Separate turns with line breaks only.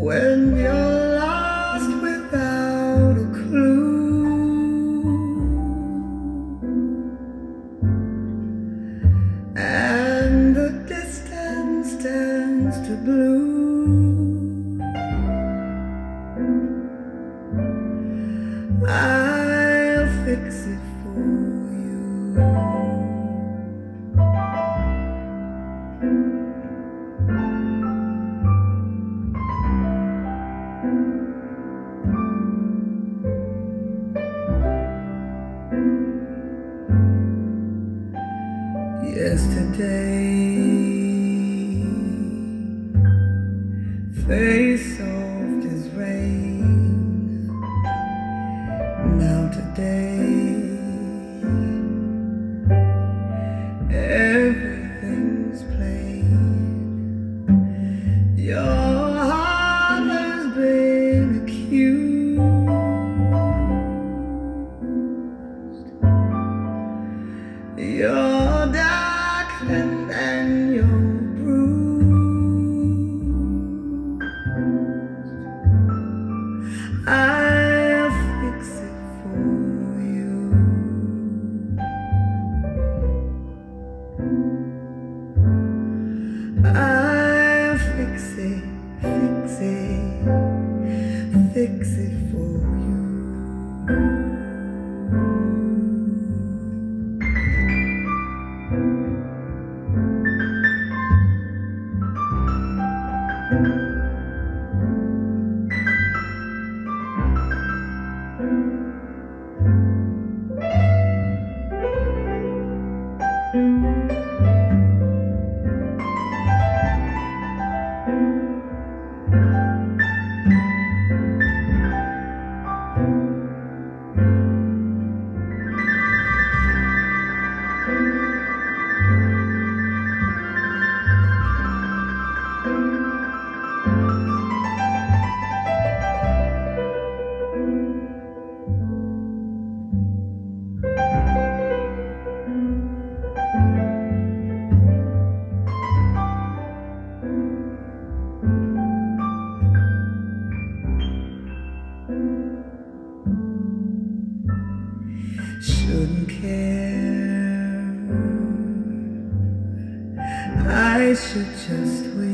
when you're lost without a clue, and the distance turns to blue. I'll fix it for you. Yesterday, face soft as rain. Now today, everything's plain. Your heart has been accused. You're darkened and you're bruised. I'll fix it for you. I'll fix it, fix it, fix it for you. Shouldn't care, I should just wait.